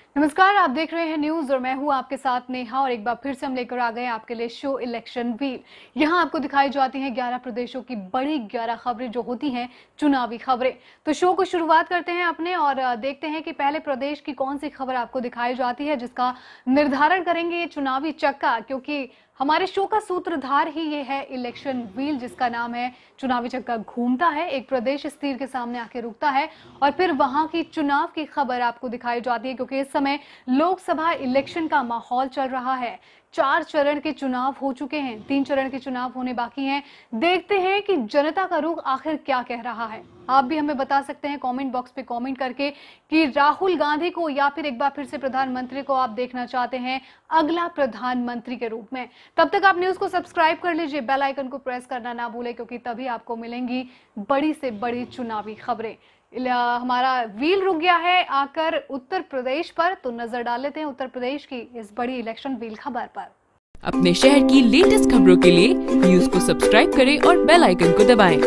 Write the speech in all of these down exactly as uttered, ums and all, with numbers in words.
नमस्कार, आप देख रहे हैं न्यूज और मैं हूं आपके साथ नेहा। और एक बार फिर से हम लेकर आ गए आपके लिए शो इलेक्शन व्हील। यहां आपको दिखाई जाती हैं ग्यारह प्रदेशों की बड़ी ग्यारह खबरें जो होती हैं चुनावी खबरें। तो शो को शुरुआत करते हैं अपने और देखते हैं कि पहले प्रदेश की कौन सी खबर आपको दिखाई जाती है जिसका निर्धारण करेंगे ये चुनावी चक्का, क्योंकि हमारे शो का सूत्रधार ही ये है इलेक्शन व्हील, जिसका नाम है चुनावी चक्का घूमता है, एक प्रदेश इस तीर के सामने आके रुकता है और फिर वहां की चुनाव की खबर आपको दिखाई जाती है। क्योंकि इस समय लोकसभा इलेक्शन का माहौल चल रहा है, चार चरण के चुनाव हो चुके हैं, तीन चरण के चुनाव होने बाकी हैं। देखते हैं कि जनता का रुख आखिर क्या कह रहा है। आप भी हमें बता सकते हैं कमेंट बॉक्स पे कमेंट करके कि राहुल गांधी को या फिर एक बार फिर से प्रधानमंत्री को आप देखना चाहते हैं अगला प्रधानमंत्री के रूप में। तब तक आप न्यूज को सब्सक्राइब कर लीजिए, बेल आइकन को प्रेस करना ना भूलें, क्योंकि तभी आपको मिलेंगी बड़ी से बड़ी चुनावी खबरें। हमारा व्हील रुक गया है आकर उत्तर प्रदेश पर, तो नजर डाल लेते हैं उत्तर प्रदेश की इस बड़ी इलेक्शन व्हील खबर पर। अपने शहर की लेटेस्ट खबरों के लिए न्यूज को सब्सक्राइब करें और बेल आइकन को दबाएं।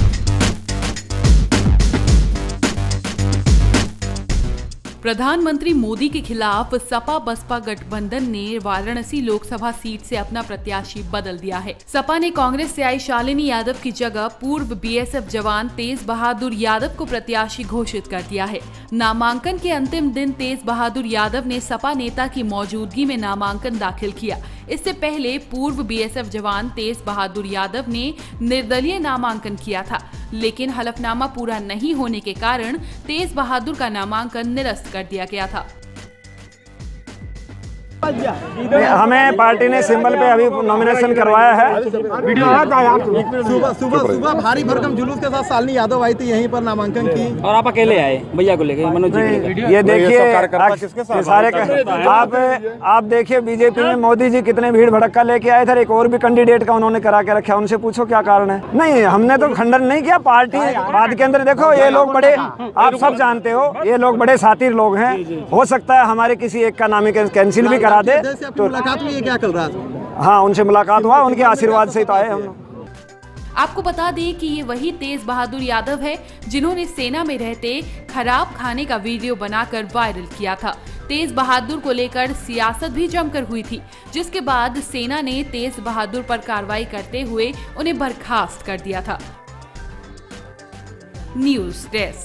प्रधानमंत्री मोदी के खिलाफ सपा बसपा गठबंधन ने वाराणसी लोकसभा सीट से अपना प्रत्याशी बदल दिया है। सपा ने कांग्रेस से आई शालिनी यादव की जगह पूर्व बीएसएफ जवान तेज बहादुर यादव को प्रत्याशी घोषित कर दिया है। नामांकन के अंतिम दिन तेज बहादुर यादव ने सपा नेता की मौजूदगी में नामांकन दाखिल किया। इससे पहले पूर्व बीएसएफ जवान तेज बहादुर यादव ने निर्दलीय नामांकन किया था, लेकिन हलफनामा पूरा नहीं होने के कारण तेज बहादुर का नामांकन निरस्त कर दिया गया था। हमें पार्टी ने सिंबल पे अभी नॉमिनेशन करवाया है। सुबह सुबह सुबह भारी भरकम जुलूस के साथ शालिनी यादव आई थी यहीं पर नामांकन की, और आप अकेले आए भैया को लेकर, मनोज जी। ये देखिए सारे आप आप देखिए बीजेपी में मोदी जी कितने भीड़ भड़क्का लेके आए थे। एक और भी कैंडिडेट का उन्होंने करा के रखा, उनसे पूछो क्या कारण है। नहीं, हमने तो खंडन नहीं किया। पार्टी बात के अंदर देखो, ये लोग बड़े, आप सब जानते हो, ये लोग बड़े सातिर लोग हैं। हो सकता है हमारे किसी एक का नाम कैंसिल भी करा दे। तो मुलाकात हुई है क्या कल रात? हाँ, उनसे मुलाकात हुआ, उनके आशीर्वाद से तो आए हम लोग। आपको बता दें कि ये वही तेज बहादुर यादव है जिन्होंने सेना में रहते खराब खाने का वीडियो बनाकर वायरल किया था। तेज बहादुर को लेकर सियासत भी जमकर हुई थी, जिसके बाद सेना ने तेज बहादुर पर कार्रवाई करते हुए उन्हें बर्खास्त कर दिया था। News desk.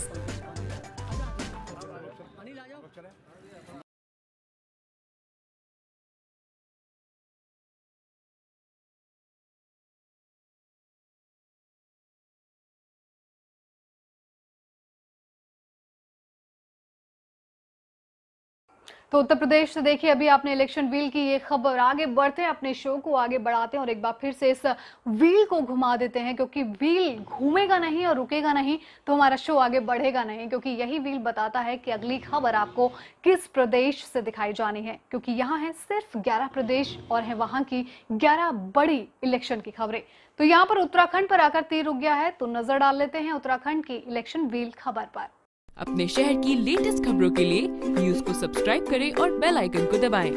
तो उत्तर प्रदेश से देखिए अभी आपने इलेक्शन व्हील की ये खबर। आगे बढ़ते हैं, अपने शो को आगे बढ़ाते हैं और एक बार फिर से इस व्हील को घुमा देते हैं, क्योंकि व्हील घूमेगा नहीं और रुकेगा नहीं तो हमारा शो आगे बढ़ेगा नहीं। क्योंकि यही व्हील बताता है कि अगली खबर आपको किस प्रदेश से दिखाई जानी है, क्योंकि यहाँ है सिर्फ ग्यारह प्रदेश और है वहां की ग्यारह बड़ी इलेक्शन की खबरें। तो यहाँ पर उत्तराखंड पर आकर तीर रुक गया है, तो नजर डाल लेते हैं उत्तराखंड की इलेक्शन व्हील खबर पर। अपने शहर की लेटेस्ट खबरों के लिए न्यूज को सब्सक्राइब करें और बेल आइकन को दबाएं।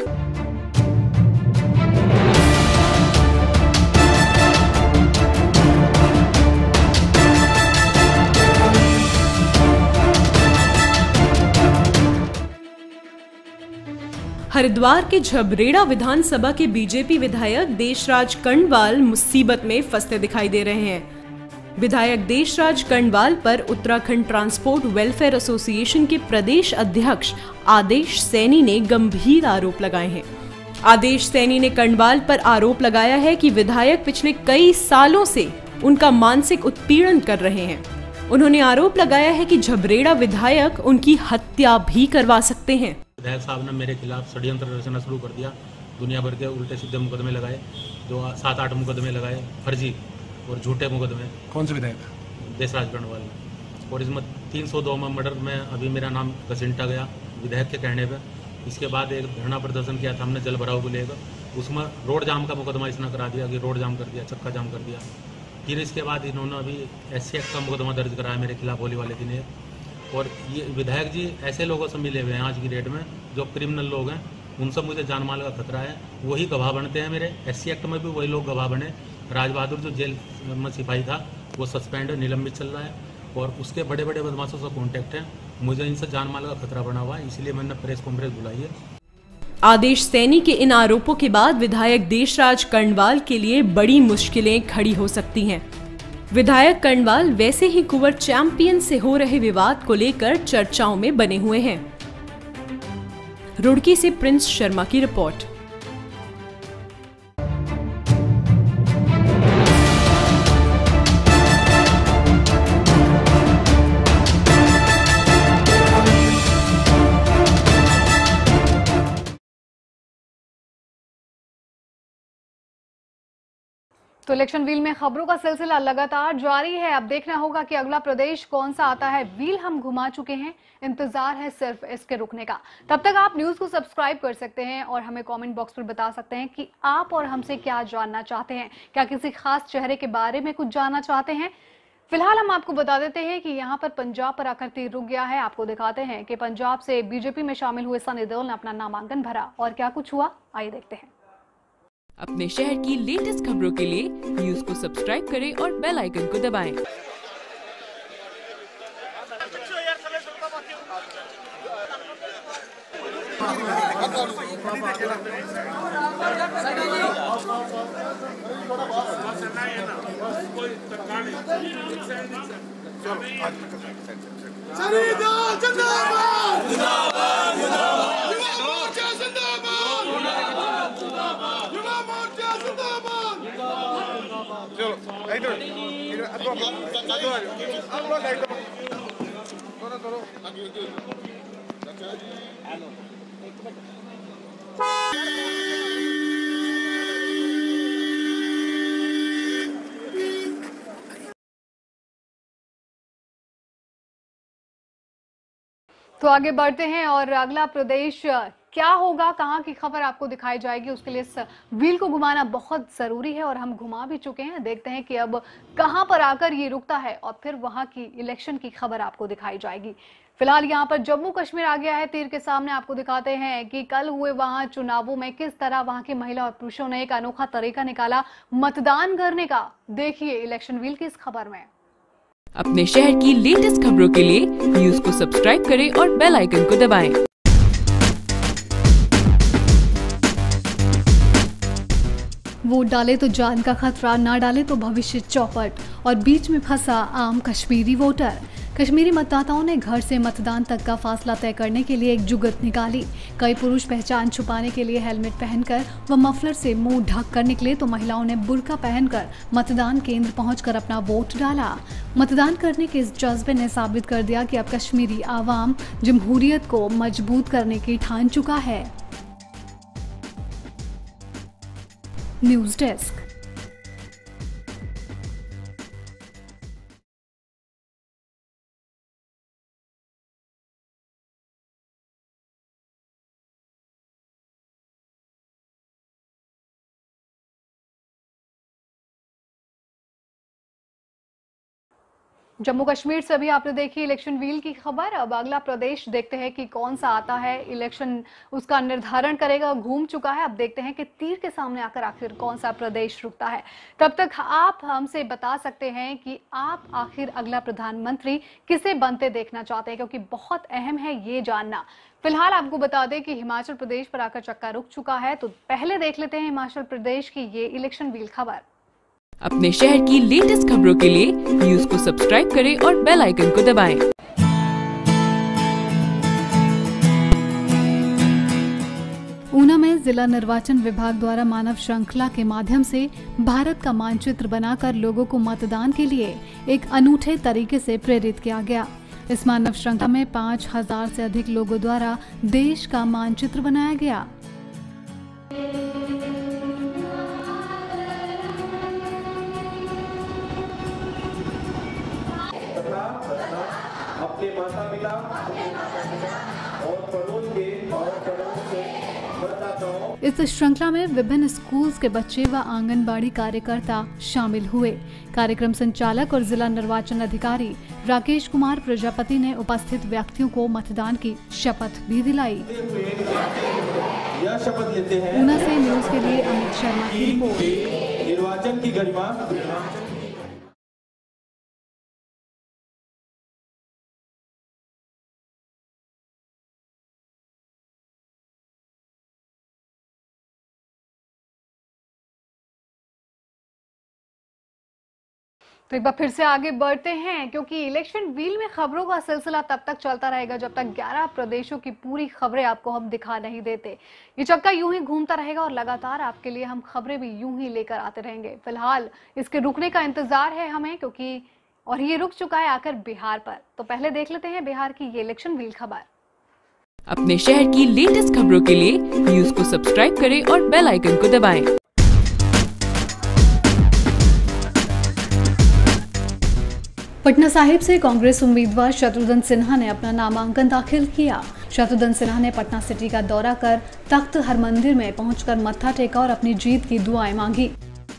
हरिद्वार के झबरेड़ा विधानसभा के बीजेपी विधायक देशराज कर्णवाल मुसीबत में फंसते दिखाई दे रहे हैं। विधायक देशराज कर्णवाल पर उत्तराखंड ट्रांसपोर्ट वेलफेयर एसोसिएशन के प्रदेश अध्यक्ष आदेश सैनी ने गंभीर आरोप लगाए हैं। आदेश सैनी ने कर्णवाल पर आरोप लगाया है कि विधायक पिछले कई सालों से उनका मानसिक उत्पीड़न कर रहे हैं। उन्होंने आरोप लगाया है कि झबरेड़ा विधायक उनकी हत्या भी करवा सकते हैं। विधायक साहब ने मेरे खिलाफ षड्यंत्र रचना शुरू कर दिया, दुनिया भर के उल्टे सीधे मुकदमे लगाए, जो सात आठ मुकदमे लगाए, फर्जी और झूठे मुकदमे। कौन से विधायक? देशराज कर्णवाल ने। और इसमें तीन सौ दो में मर्डर में अभी मेरा नाम घसीटा गया विधायक के कहने पे। इसके बाद एक धरना प्रदर्शन किया था हमने जल भराव को लेकर, उसमें रोड जाम का मुकदमा इसने करा दिया कि रोड जाम कर दिया, चक्का जाम कर दिया। फिर इसके बाद इन्होंने अभी एस सी एक्ट का मुकदमा दर्ज कराया मेरे खिलाफ होली वाले दिन। और ये विधायक जी ऐसे लोगों से मिले हुए हैं आज की डेट में जो क्रिमिनल लोग हैं, उनसे मुझे जान माल का खतरा है। वही गवाह बनते हैं मेरे, एस सी एक्ट में भी वही लोग गवाह बने। राज बहादुर जो जेल में सिपाही था वो सस्पेंड निलंबित चल रहा है, और उसके बड़े बड़े बदमाशों से कॉन्टैक्ट है। मुझे इनसे जान माल का खतरा बना हुआ है, इसलिए मैंने प्रेस कॉन्फ्रेंस बुलाई है। आदेश सैनी के इन आरोपों के बाद विधायक देशराज कर्णवाल के लिए बड़ी मुश्किलें खड़ी हो सकती हैं। विधायक कर्णवाल वैसे ही कुंवर चैंपियन से हो रहे विवाद को लेकर चर्चाओं में बने हुए हैं। रुड़की से प्रिंस शर्मा की रिपोर्ट। तो इलेक्शन व्हील में खबरों का सिलसिला लगातार जारी है। अब देखना होगा कि अगला प्रदेश कौन सा आता है। व्हील हम घुमा चुके हैं, इंतजार है सिर्फ इसके रुकने का। तब तक आप न्यूज को सब्सक्राइब कर सकते हैं और हमें कमेंट बॉक्स पर बता सकते हैं कि आप और हमसे क्या जानना चाहते हैं। क्या किसी खास चेहरे के बारे में कुछ जानना चाहते हैं? फिलहाल हम आपको बता देते हैं कि यहाँ पर पंजाब पर आकर तीर रुक गया है। आपको दिखाते हैं कि पंजाब से बीजेपी में शामिल हुए सनी देओल ने अपना नामांकन भरा और क्या कुछ हुआ, आइए देखते हैं। अपने शहर की लेटेस्ट खबरों के लिए न्यूज को सब्सक्राइब करें और बेल आइकन को दबाएं। तो आगे बढ़ते हैं और अगला प्रदेश क्या होगा, कहां की खबर आपको दिखाई जाएगी, उसके लिए इस व्हील को घुमाना बहुत जरूरी है और हम घुमा भी चुके हैं। देखते हैं कि अब कहां पर आकर ये रुकता है और फिर वहां की इलेक्शन की खबर आपको दिखाई जाएगी। फिलहाल यहां पर जम्मू कश्मीर आ गया है तीर के सामने। आपको दिखाते हैं कि कल हुए वहां चुनावों में किस तरह वहां की महिला और पुरुषों ने एक अनोखा तरीका निकाला मतदान करने का। देखिए इलेक्शन व्हील की इस खबर में। अपने शहर की लेटेस्ट खबरों के लिए न्यूज को सब्सक्राइब करें और बेल आइकन को दबाएं। वोट डाले तो जान का खतरा, ना डाले तो भविष्य चौपट और बीच में फंसा आम कश्मीरी वोटर। कश्मीरी मतदाताओं ने घर से मतदान तक का फासला तय करने के लिए एक जुगत निकाली। कई पुरुष पहचान छुपाने के लिए हेलमेट पहनकर व मफलर से मुंह ढक कर निकले तो महिलाओं ने बुर्का पहनकर मतदान केंद्र पहुंचकर अपना वोट डाला। मतदान करने के इस जज्बे ने साबित कर दिया कि अब कश्मीरी आवाम जमहूरियत को मजबूत करने की ठान चुका है। News desk. जम्मू कश्मीर से अभी आपने देखी इलेक्शन व्हील की खबर। अब अगला प्रदेश देखते हैं कि कौन सा आता है। इलेक्शन उसका निर्धारण करेगा, घूम चुका है। अब देखते हैं कि तीर के सामने आकर आखिर कौन सा प्रदेश रुकता है। तब तक आप हमसे बता सकते हैं कि आप आखिर अगला प्रधानमंत्री किसे बनते देखना चाहते हैं, क्योंकि बहुत अहम है ये जानना। फिलहाल आपको बता दें कि हिमाचल प्रदेश पर आकर चक्का रुक चुका है। तो पहले देख लेते हैं हिमाचल प्रदेश की ये इलेक्शन व्हील खबर। अपने शहर की लेटेस्ट खबरों के लिए न्यूज को सब्सक्राइब करें और बेल आइकन को दबाएं। ऊना में जिला निर्वाचन विभाग द्वारा मानव श्रृंखला के माध्यम से भारत का मानचित्र बनाकर लोगों को मतदान के लिए एक अनूठे तरीके से प्रेरित किया गया। इस मानव श्रृंखला में पाँच हजार से अधिक लोगों द्वारा देश का मानचित्र बनाया गया। अपने माता पिता और पड़ोस के और पड़ोस के मतदाताओं। इस श्रृंखला में विभिन्न स्कूल्स के बच्चे व आंगनबाड़ी कार्यकर्ता शामिल हुए। कार्यक्रम संचालक और जिला निर्वाचन अधिकारी राकेश कुमार प्रजापति ने उपस्थित व्यक्तियों को मतदान की शपथ भी दिलाई। यह शपथ लेते हैं। ऊना से न्यूज के लिए अमित शर्मा की रिपोर्ट। निर्वाचन की गरिमा तो एक बार फिर से आगे बढ़ते हैं, क्योंकि इलेक्शन व्हील में खबरों का सिलसिला तब तक चलता रहेगा जब तक ग्यारह प्रदेशों की पूरी खबरें आपको हम दिखा नहीं देते। ये चक्का यूं ही घूमता रहेगा और लगातार आपके लिए हम खबरें भी यूं ही लेकर आते रहेंगे। फिलहाल इसके रुकने का इंतजार है हमें, क्योंकि और ये रुक चुका है आकर बिहार पर। तो पहले देख लेते हैं बिहार की ये इलेक्शन व्हील खबर। अपने शहर की लेटेस्ट खबरों के लिए न्यूज को सब्सक्राइब करें और बेल आइकन को दबाएं। पटना साहिब से कांग्रेस उम्मीदवार शत्रुघ्न सिन्हा ने अपना नामांकन दाखिल किया। शत्रुघ्न सिन्हा ने पटना सिटी का दौरा कर तख्त हरमंदिर में पहुंचकर मत्था टेका और अपनी जीत की दुआएं मांगी।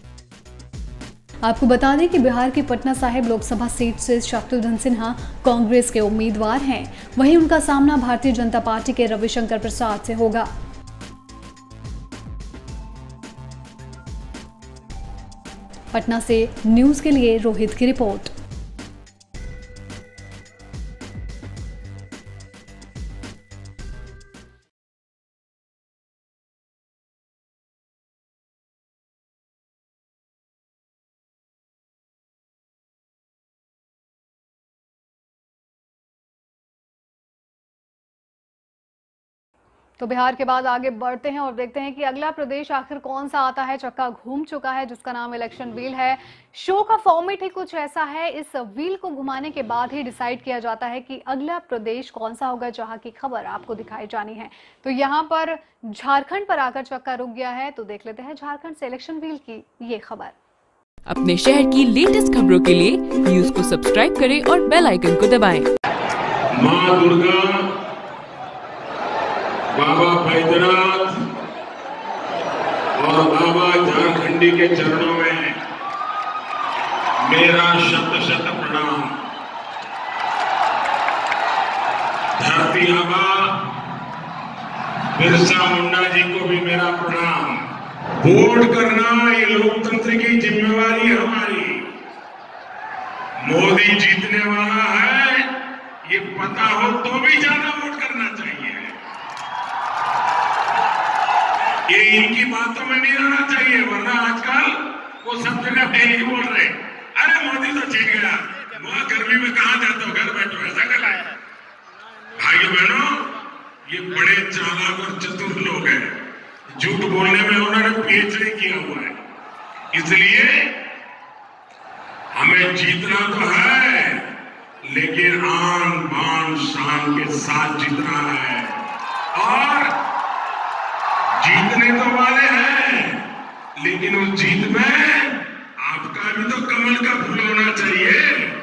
आपको बता दें कि बिहार की पटना साहिब लोकसभा सीट से शत्रुघ्न सिन्हा कांग्रेस के उम्मीदवार हैं। वहीं उनका सामना भारतीय जनता पार्टी के रविशंकर प्रसाद से होगा। पटना से न्यूज के लिए रोहित की रिपोर्ट। तो बिहार के बाद आगे बढ़ते हैं और देखते हैं कि अगला प्रदेश आखिर कौन सा आता है। चक्का घूम चुका है जिसका नाम इलेक्शन व्हील है। शो का फॉर्मेट ही कुछ ऐसा है, इस व्हील को घुमाने के बाद ही डिसाइड किया जाता है कि अगला प्रदेश कौन सा होगा जहां की खबर आपको दिखाई जानी है। तो यहाँ पर झारखंड पर आकर चक्का रुक गया है। तो देख लेते हैं झारखंड से इलेक्शन व्हील की ये खबर। अपने शहर की लेटेस्ट खबरों के लिए न्यूज को सब्सक्राइब करें और बेल आइकन को दबाएं। माँ दुर्गा, बाबा बैद्यनाथ और बाबा झारखंडी के चरणों में मेरा शत शत प्रणाम। धरती आबा बिरसा मुंडा जी को भी मेरा प्रणाम। वोट करना ये लोकतंत्र की जिम्मेवारी है हमारी। मोदी जीतने वाला है ये पता हो तो भी ज्यादा वोट करना चाहिए। ये इनकी बातों में नहीं रहना चाहिए, वरना आजकल वो सब जगह पे ही बोल रहे, अरे मोदी तो जीत गया, वहां गर्मी में कहां जाते हो, घर बैठो, ऐसा कर रहा है। भाइयों बहनों, ये बड़े चालाक और चतुर लोग हैं। झूठ बोलने में उन्होंने पीएचडी किया हुआ है। इसलिए हमें जीतना तो है, लेकिन आन बान शान के साथ जीतना है। और जीतने तो वाले हैं, लेकिन उस जीत में आपका भी तो कमल का फूल होना चाहिए।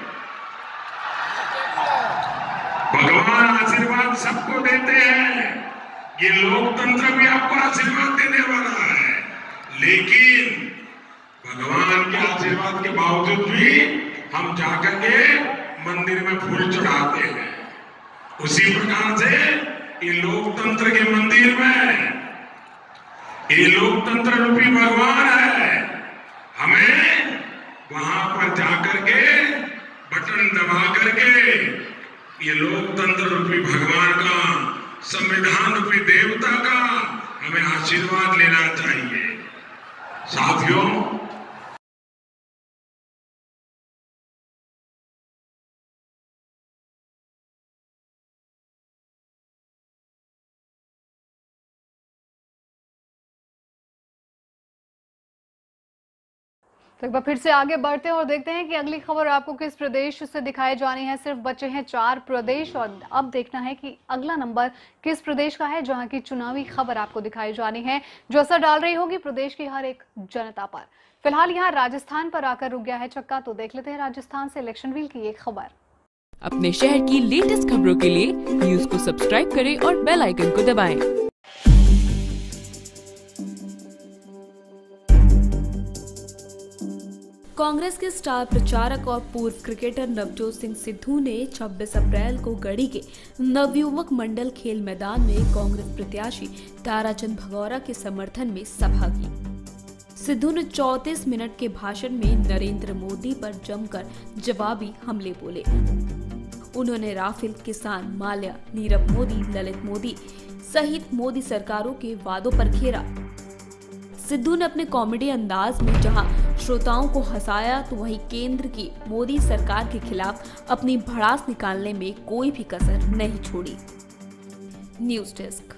भगवान आशीर्वाद सबको देते हैं, ये लोकतंत्र भी आपको आशीर्वाद देने वाला है। लेकिन भगवान के आशीर्वाद के बावजूद भी हम जाकर के मंदिर में फूल चढ़ाते हैं। उसी प्रकार से ये लोकतंत्र के मंदिर में ये लोकतंत्र रूपी भगवान है। हमें वहां पर जाकर के बटन दबा करके ये लोकतंत्र रूपी भगवान का, संविधान रूपी देवता का हमें आशीर्वाद लेना चाहिए। साथियों, तो एक बार फिर से आगे बढ़ते हैं और देखते हैं कि अगली खबर आपको किस प्रदेश से दिखाई जानी है। सिर्फ बचे हैं चार प्रदेश और अब देखना है कि अगला नंबर किस प्रदेश का है जहां की चुनावी खबर आपको दिखाई जानी है, जो असर डाल रही होगी प्रदेश की हर एक जनता पर। फिलहाल यहाँ राजस्थान पर आकर रुक गया है चक्का। तो देख लेते हैं राजस्थान से इलेक्शन व्हील की एक खबर। अपने शहर की लेटेस्ट खबरों के लिए न्यूज को सब्सक्राइब करें और बेल आइकन को दबाएं। कांग्रेस के स्टार प्रचारक और पूर्व क्रिकेटर नवजोत सिंह सिद्धू ने छब्बीस अप्रैल को गढ़ी के नवयुवक मंडल खेल मैदान में कांग्रेस प्रत्याशी ताराचंद भगौरा के समर्थन में सभा की। सिद्धू ने चौंतीस मिनट के भाषण में नरेंद्र मोदी पर जमकर जवाबी हमले बोले। उन्होंने राफेल, किसान, माल्या, नीरव मोदी, ललित मोदी सहित मोदी सरकारों के वादों पर घेरा। सिद्धू ने अपने कॉमेडी अंदाज में जहां श्रोताओं को हंसाया तो वहीं केंद्र की मोदी सरकार के खिलाफ अपनी भड़ास निकालने में कोई भी कसर नहीं छोड़ी। News desk.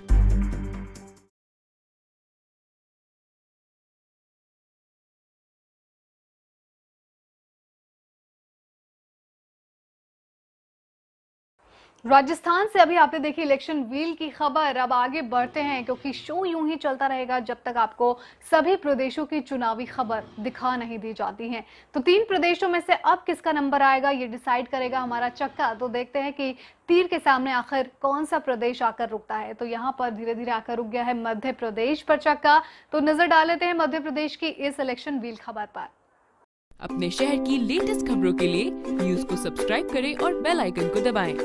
राजस्थान से अभी आपने देखी इलेक्शन व्हील की खबर। अब आगे बढ़ते हैं क्योंकि शो यूं ही चलता रहेगा जब तक आपको सभी प्रदेशों की चुनावी खबर दिखा नहीं दी जाती है। तो तीन प्रदेशों में से अब किसका नंबर आएगा ये डिसाइड करेगा हमारा चक्का। तो देखते हैं कि तीर के सामने आखिर कौन सा प्रदेश आकर रुकता है। तो यहाँ पर धीरे धीरे आकर रुक गया है मध्य प्रदेश पर चक्का। तो नजर डाल लेते हैं मध्य प्रदेश की इस इलेक्शन व्हील खबर पर। अपने शहर की लेटेस्ट खबरों के लिए न्यूज को सब्सक्राइब करें और बेल आइकन को दबाएं।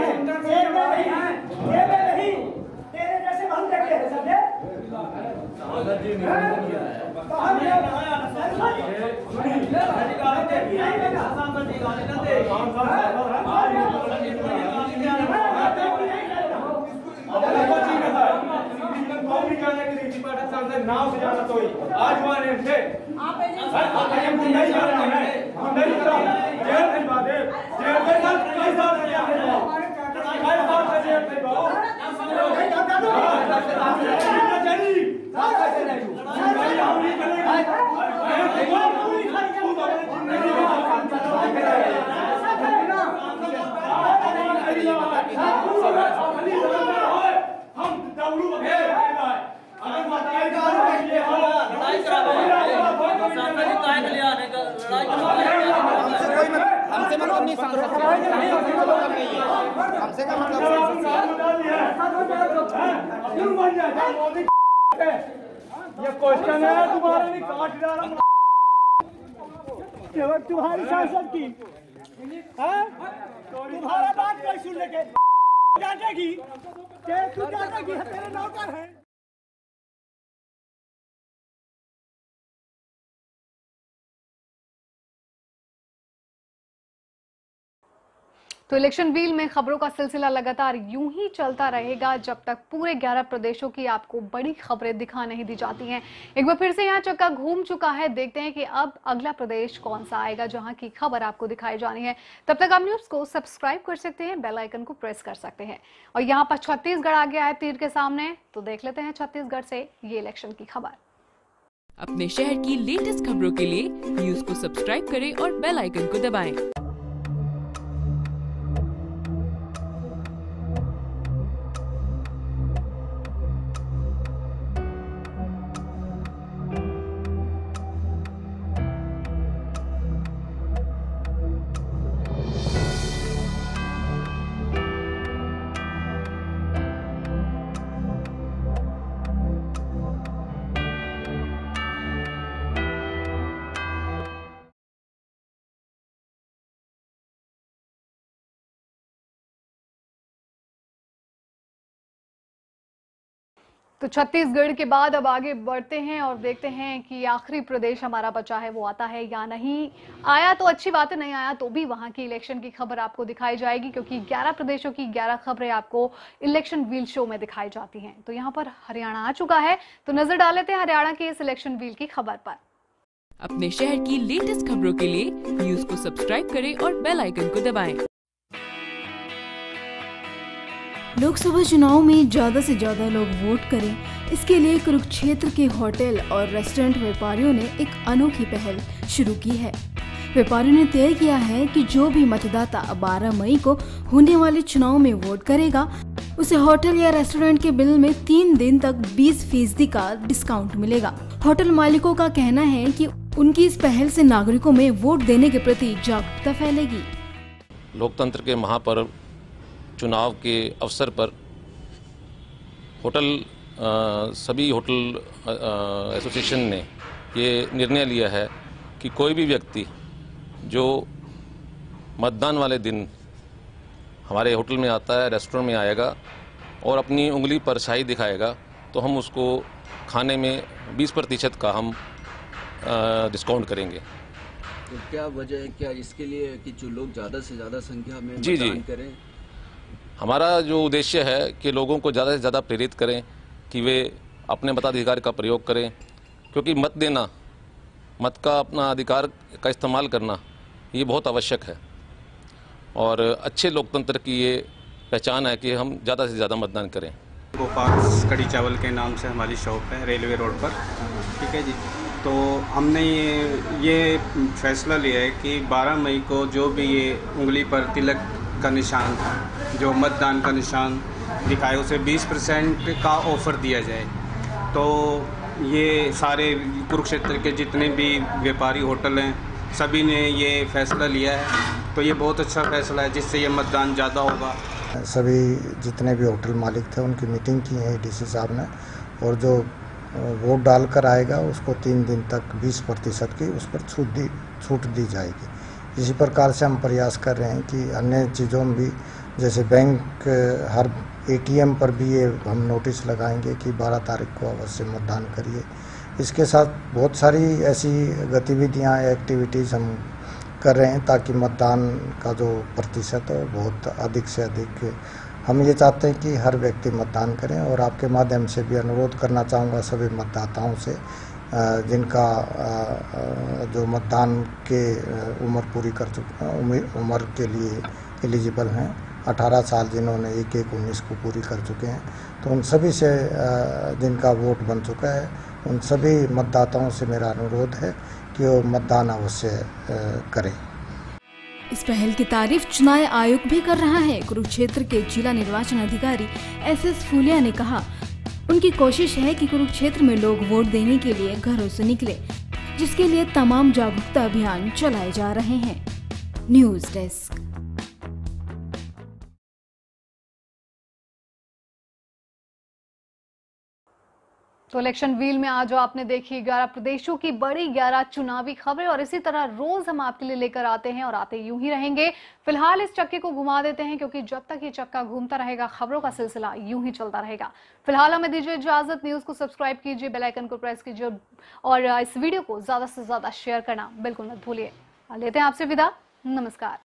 नाव से जाना तो आज वाले थे आप नहीं जाना है हम नहीं करा जेल नहीं बादे जेल में सब कई साल से है कई साल से जेल में बाओ जनी कैसे नहीं लड़ाई हम नहीं करेंगे हम दौड़ू वगैरह अगर बताया जा रहा है ये हो लड़ाई करा सांसद काय के लिए आने का लड़ाई हमसे मतलब नहीं सांसद हमसे का मतलब क्यों बन जाए मोदी ये क्वेश्चन है तुम्हारा नहीं काट डाला केवल तुम्हारी सांसद की हैं तुम्हारा बात कोई सुन लेके जानेगी के तू जानेगी तेरे नौकर है। तो इलेक्शन व्हील में खबरों का सिलसिला लगातार यूं ही चलता रहेगा जब तक पूरे ग्यारह प्रदेशों की आपको बड़ी खबरें दिखा नहीं दी जाती हैं। एक बार फिर से यहाँ चक्का घूम चुका है। देखते हैं कि अब अगला प्रदेश कौन सा आएगा जहां की खबर आपको दिखाई जानी है। तब तक आप न्यूज को सब्सक्राइब कर सकते हैं, बेल आइकन को प्रेस कर सकते हैं। और यहाँ पर छत्तीसगढ़ आ गया है तीर के सामने। तो देख लेते हैं छत्तीसगढ़ से ये इलेक्शन की खबर। अपने शहर की लेटेस्ट खबरों के लिए न्यूज को सब्सक्राइब करें और बेल आइकन को दबाएं। तो छत्तीसगढ़ के बाद अब आगे बढ़ते हैं और देखते हैं कि आखिरी प्रदेश हमारा बचा है वो आता है या नहीं। आया तो अच्छी बात है, नहीं आया तो भी वहां की इलेक्शन की खबर आपको दिखाई जाएगी क्योंकि ग्यारह प्रदेशों की ग्यारह खबरें आपको इलेक्शन व्हील शो में दिखाई जाती हैं। तो यहाँ पर हरियाणा आ चुका है। तो नजर डाल लेते हैं हरियाणा की इस इलेक्शन व्हील की खबर पर। अपने शहर की लेटेस्ट खबरों के लिए न्यूज को सब्सक्राइब करें और बेल आइकन को दबाएं। लोकसभा चुनाव में ज्यादा से ज्यादा लोग वोट करें, इसके लिए कुरुक्षेत्र के होटल और रेस्टोरेंट व्यापारियों ने एक अनोखी पहल शुरू की है। व्यापारियों ने तय किया है कि जो भी मतदाता बारह मई को होने वाले चुनाव में वोट करेगा उसे होटल या रेस्टोरेंट के बिल में तीन दिन तक बीस फीसदी का डिस्काउंट मिलेगा। होटल मालिकों का कहना है कि उनकी इस पहल से नागरिकों में वोट देने के प्रति जागरूकता फैलेगी। लोकतंत्र के महापर्व चुनाव के अवसर पर होटल आ, सभी होटल एसोसिएशन ने ये निर्णय लिया है कि कोई भी व्यक्ति जो मतदान वाले दिन हमारे होटल में आता है, रेस्टोरेंट में आएगा और अपनी उंगली पर स्याही दिखाएगा तो हम उसको खाने में बीस प्रतिशत का हम डिस्काउंट करेंगे। तो क्या वजह है क्या इसके लिए कि जो लोग ज़्यादा से ज़्यादा संख्या में जी जी करें? हमारा जो उद्देश्य है कि लोगों को ज़्यादा से ज़्यादा प्रेरित करें कि वे अपने मताधिकार का प्रयोग करें, क्योंकि मत देना मत का अपना अधिकार का इस्तेमाल करना ये बहुत आवश्यक है और अच्छे लोकतंत्र की ये पहचान है कि हम ज़्यादा से ज़्यादा मतदान करें। गोपाल कड़ी चावल के नाम से हमारी शॉप है रेलवे रोड पर, ठीक है जी। तो हमने ये ये फैसला लिया है कि बारह मई को जो भी ये उंगली पर तिलक का निशान, जो मतदान का निशान दिखाए, उसे बीस परसेंट का ऑफ़र दिया जाए। तो ये सारे कुरुक्षेत्र के जितने भी व्यापारी होटल हैं सभी ने ये फैसला लिया है। तो ये बहुत अच्छा फैसला है जिससे ये मतदान ज़्यादा होगा। सभी जितने भी होटल मालिक थे उनकी मीटिंग की है डीसी साहब ने, और जो वोट डालकर आएगा उसको तीन दिन तक बीस प्रतिशत की उस पर छूट दी छूट दी जाएगी। इसी प्रकार से हम प्रयास कर रहे हैं कि अन्य चीज़ों में भी, जैसे बैंक, हर एटीएम पर भी ये हम नोटिस लगाएंगे कि बारह तारीख को अवश्य मतदान करिए। इसके साथ बहुत सारी ऐसी गतिविधियां, एक्टिविटीज़ हम कर रहे हैं ताकि मतदान का जो प्रतिशत है बहुत अधिक से अधिक, हम ये चाहते हैं कि हर व्यक्ति मतदान करें। और आपके माध्यम से भी अनुरोध करना चाहूँगा सभी मतदाताओं से जिनका जो मतदान के उम्र पूरी कर चुके उम्र के लिए एलिजिबल हैं, अठारह साल जिन्होंने एक एक उन्नीस को पूरी कर चुके हैं, तो उन सभी से जिनका वोट बन चुका है उन सभी मतदाताओं से मेरा अनुरोध है कि वो मतदान अवश्य करें। इस पहल की तारीफ चुनाव आयोग भी कर रहा है। कुरुक्षेत्र के जिला निर्वाचन अधिकारी एस एस फूलिया ने कहा, उनकी कोशिश है कि कुरुक्षेत्र में लोग वोट देने के लिए घरों से निकले, जिसके लिए तमाम जागरूकता अभियान चलाए जा रहे हैं। News desk. तो इलेक्शन व्हील में आज जो आपने देखी ग्यारह प्रदेशों की बड़ी ग्यारह चुनावी खबरें, और इसी तरह रोज हम आपके लिए लेकर आते हैं और आते यूं ही रहेंगे। फिलहाल इस चक्के को घुमा देते हैं क्योंकि जब तक ये चक्का घूमता रहेगा खबरों का सिलसिला यूं ही चलता रहेगा। फिलहाल हमें दीजिए इजाजत। न्यूज को सब्सक्राइब कीजिए, बेल आइकन को प्रेस कीजिए और इस वीडियो को ज्यादा से ज्यादा शेयर करना बिल्कुल मत भूलिए। लेते हैं आपसे विदा। नमस्कार।